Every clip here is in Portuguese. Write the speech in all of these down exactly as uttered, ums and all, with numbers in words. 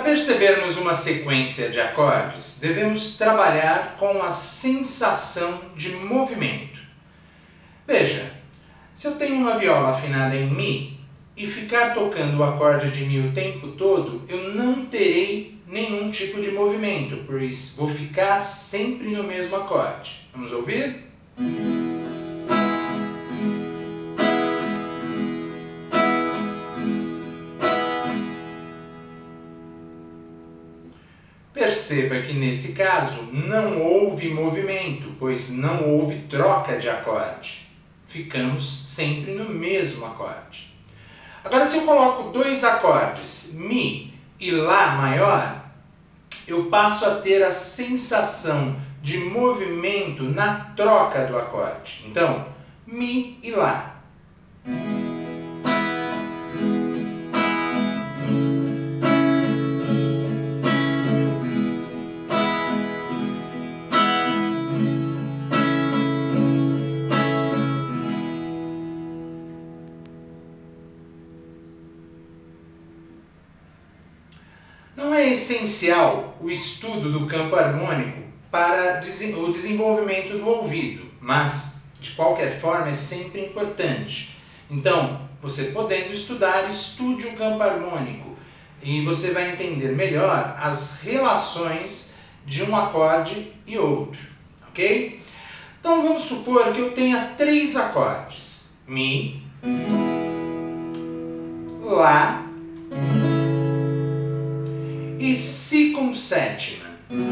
percebermos uma sequência de acordes, devemos trabalhar com a sensação de movimento. Veja, se eu tenho uma viola afinada em Mi e ficar tocando o acorde de Mi o tempo todo, eu não terei nenhum tipo de movimento, pois vou ficar sempre no mesmo acorde. Vamos ouvir? Perceba que nesse caso não houve movimento, pois não houve troca de acorde. Ficamos sempre no mesmo acorde. Agora, se eu coloco dois acordes, Mi e Lá maior, eu passo a ter a sensação de movimento na troca do acorde. Então, Mi e Lá. Não é essencial o estudo do campo harmônico para o desenvolvimento do ouvido, mas, de qualquer forma, é sempre importante. Então, você podendo estudar, estude o campo harmônico e você vai entender melhor as relações de um acorde e outro, ok? Então, vamos supor que eu tenha três acordes: Mi, Lá e Si com sétima.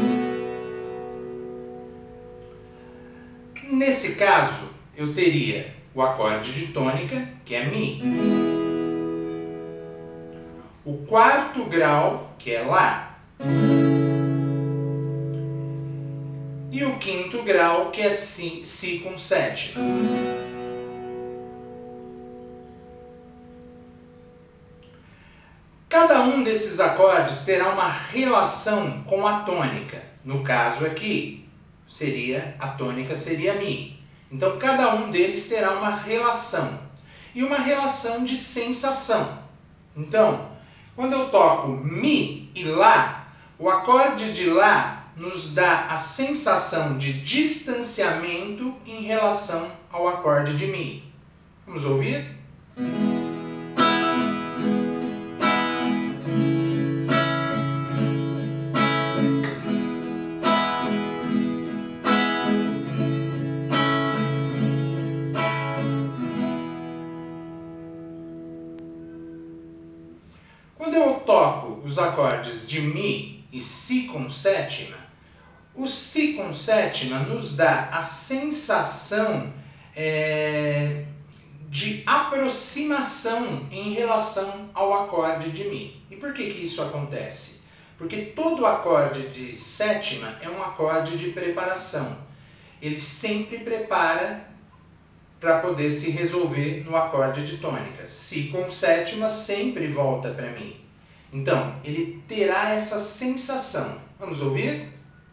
Nesse caso, eu teria o acorde de tônica, que é Mi, o quarto grau, que é Lá, e o quinto grau, que é Si, si com sétima. Cada um desses acordes terá uma relação com a tônica. No caso aqui, seria, a tônica seria Mi. Então, cada um deles terá uma relação. E uma relação de sensação. Então, quando eu toco Mi e Lá, o acorde de Lá nos dá a sensação de distanciamento em relação ao acorde de Mi. Vamos ouvir? Quando eu toco os acordes de Mi e Si com sétima, o Si com sétima nos dá a sensação é, de aproximação em relação ao acorde de Mi. E por que que isso acontece? Porque todo acorde de sétima é um acorde de preparação. Ele sempre prepara para poder se resolver no acorde de tônica. Si com sétima sempre volta para Mi. Então, ele terá essa sensação. Vamos ouvir?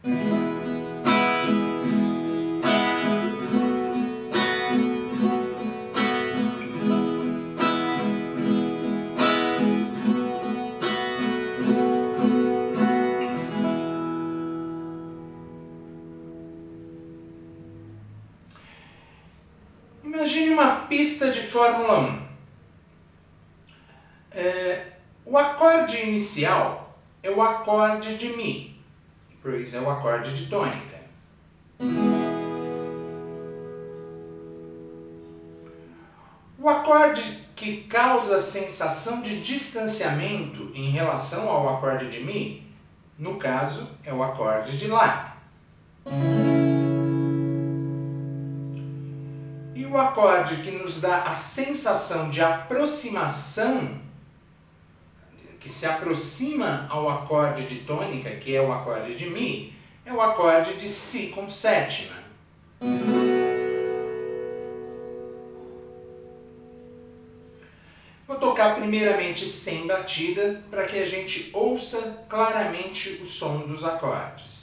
Imagine uma pista de Fórmula um. É, o acorde inicial é o acorde de Mi, pois é o acorde de tônica. O acorde que causa a sensação de distanciamento em relação ao acorde de Mi, no caso, é o acorde de Lá. E o acorde que nos dá a sensação de aproximação, que se aproxima ao acorde de tônica, que é o acorde de Mi, é o acorde de Si com sétima. Vou tocar primeiramente sem batida, para que a gente ouça claramente o som dos acordes.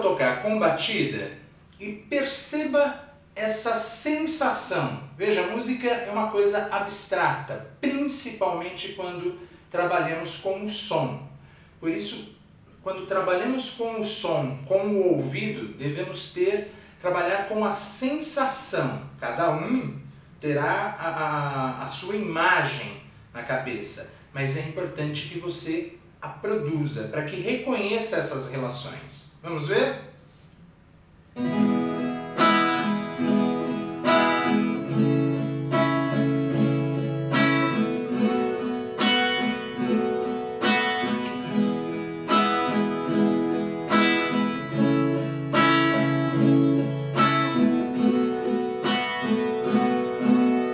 a tocar com batida e perceba essa sensação. Veja, a música é uma coisa abstrata, principalmente quando trabalhamos com o som. Por isso, quando trabalhamos com o som, com o ouvido, devemos ter, trabalhar com a sensação. Cada um terá a, a, a sua imagem na cabeça, mas é importante que você a produza, para que reconheça essas relações. Vamos ver?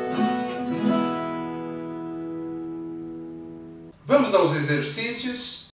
Vamos aos exercícios.